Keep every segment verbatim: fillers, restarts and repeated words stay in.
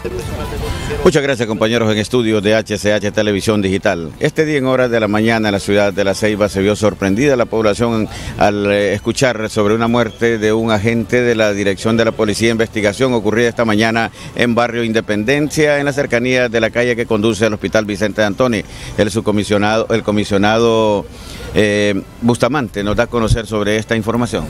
Muchas gracias, compañeros en estudio de H C H Televisión Digital. Este día en horas de la mañana en la ciudad de La Ceiba se vio sorprendida la población al eh, escuchar sobre una muerte de un agente de la Dirección de la Policía de Investigación ocurrida esta mañana en Barrio Independencia, en la cercanía de la calle que conduce al Hospital Vicente de Antoni. El subcomisionado, el comisionado eh, Bustamante nos da a conocer sobre esta información.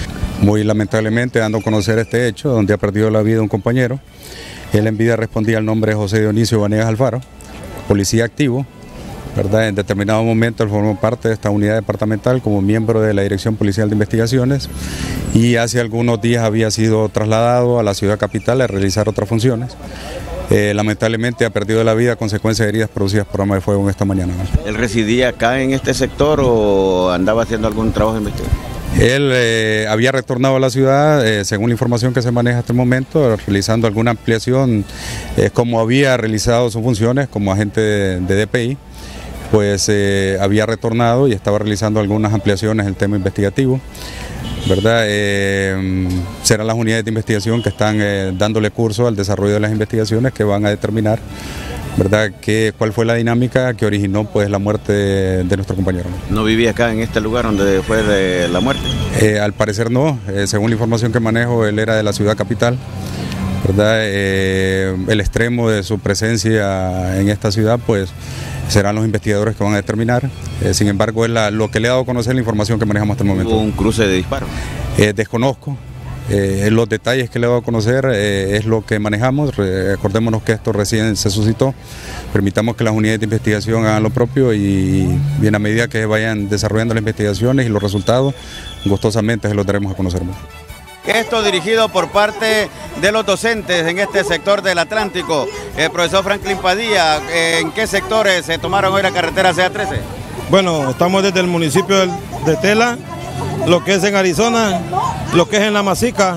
Muy lamentablemente dando a conocer este hecho donde ha perdido la vida un compañero. Él en vida respondía al nombre de José Dionisio Vanegas Alfaro, policía activo, ¿verdad? En determinado momento él formó parte de esta unidad departamental como miembro de la Dirección Policial de Investigaciones y hace algunos días había sido trasladado a la ciudad capital a realizar otras funciones. Eh, lamentablemente ha perdido la vida a consecuencia de heridas producidas por arma de fuego en esta mañana. ¿Él residía acá en este sector o andaba haciendo algún trabajo de investigación? Él eh, había retornado a la ciudad, eh, según la información que se maneja hasta el momento, realizando alguna ampliación, eh, como había realizado sus funciones como agente de, de D P I, pues eh, había retornado y estaba realizando algunas ampliaciones en el tema investigativo, ¿verdad? Eh, serán las unidades de investigación que están eh, dándole curso al desarrollo de las investigaciones que van a determinar, ¿verdad?, que, cuál fue la dinámica que originó pues la muerte de, de nuestro compañero. ¿No vivía acá en este lugar donde fue de la muerte? Eh, al parecer no, eh, según la información que manejo, él era de la ciudad capital, ¿verdad? Eh, el extremo de su presencia en esta ciudad pues serán los investigadores que van a determinar. Eh, sin embargo, es la, lo que le he dado a conocer la información que manejamos hasta el momento. ¿Hubo un cruce de disparos? Eh, desconozco. Eh, los detalles que le voy a conocer eh, es lo que manejamos. Recordémonos que esto recién se suscitó, permitamos que las unidades de investigación hagan lo propio y bien a medida que vayan desarrollando las investigaciones y los resultados, gustosamente se los daremos a conocer más. Esto dirigido por parte de los docentes en este sector del Atlántico. El profesor Franklin Padilla, ¿en qué sectores se tomaron hoy la carretera C A trece? Bueno, estamos desde el municipio de Tela, lo que es en Arizona, lo que es en La Masica,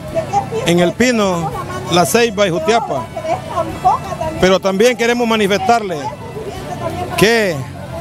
en El Pino, La Ceiba y Jutiapa. Pero también queremos manifestarle que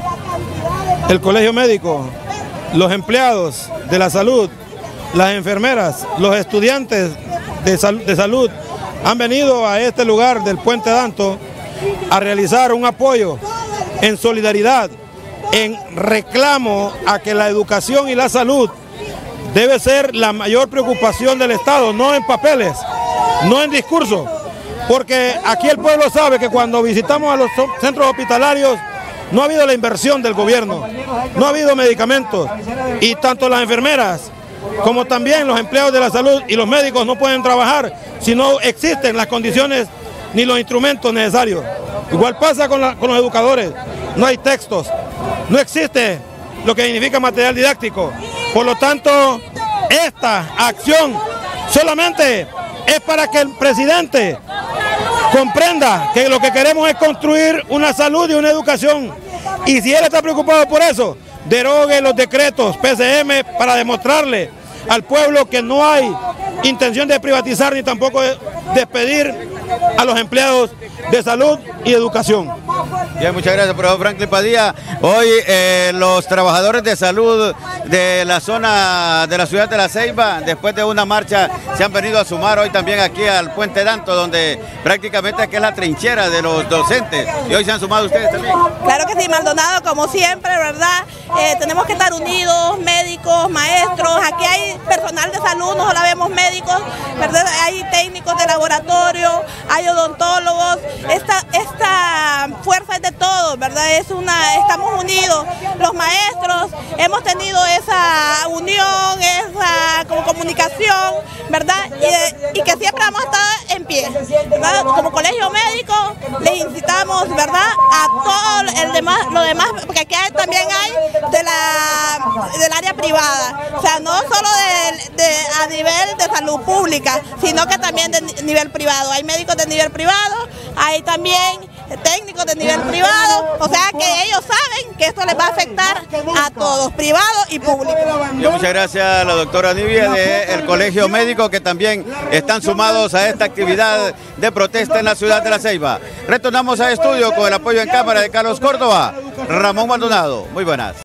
el colegio médico, los empleados de la salud, las enfermeras, los estudiantes de, sal de salud han venido a este lugar del Puente Danto a realizar un apoyo en solidaridad, en reclamo a que la educación y la salud debe ser la mayor preocupación del Estado, no en papeles, no en discurso, porque aquí el pueblo sabe que cuando visitamos a los centros hospitalarios no ha habido la inversión del gobierno, no ha habido medicamentos y tanto las enfermeras como también los empleados de la salud y los médicos no pueden trabajar si no existen las condiciones ni los instrumentos necesarios. Igual pasa con, la, con los educadores, no hay textos, no existe lo que significa material didáctico. Por lo tanto, esta acción solamente es para que el presidente comprenda que lo que queremos es construir una salud y una educación. Y si él está preocupado por eso, derogue los decretos P C M para demostrarle al pueblo que no hay intención de privatizar ni tampoco de despedir a los empleados de salud y educación. Bien, muchas gracias, profesor Franklin Padilla. Hoy eh, los trabajadores de salud de la zona de la ciudad de La Ceiba, después de una marcha, se han venido a sumar hoy también aquí al Puente Danto, donde prácticamente aquí es la trinchera de los docentes. Y hoy se han sumado ustedes también. Claro que sí, Maldonado, como siempre, ¿verdad? Eh, tenemos que estar unidos, médicos, maestros, aquí hay personal de salud, no solo vemos médicos, ¿verdad? Hay técnicos de laboratorio, hay odontólogos, esta, esta fuerza es de todos, ¿verdad? Es una, estamos unidos, los maestros, hemos tenido esa unión, esa como comunicación, ¿verdad? Y, y que siempre vamos a estar en pie, ¿verdad? Como colegio médico les incitamos, ¿verdad?, a todo el demás, lo demás, porque aquí hay, también hay de la, del área privada, o sea, no solo de, de, a nivel de salud pública, sino que también de nivel privado. Hay médicos de nivel privado, hay también técnicos de nivel privado, o sea que ellos saben que esto les va a afectar a todos, privado y público. Yo muchas gracias a la doctora Nivia del Colegio Médico, que también están sumados a esta actividad de protesta en la ciudad de La Ceiba. Retornamos a estudio con el apoyo en cámara de Carlos Córdoba, Ramón Maldonado. Muy buenas.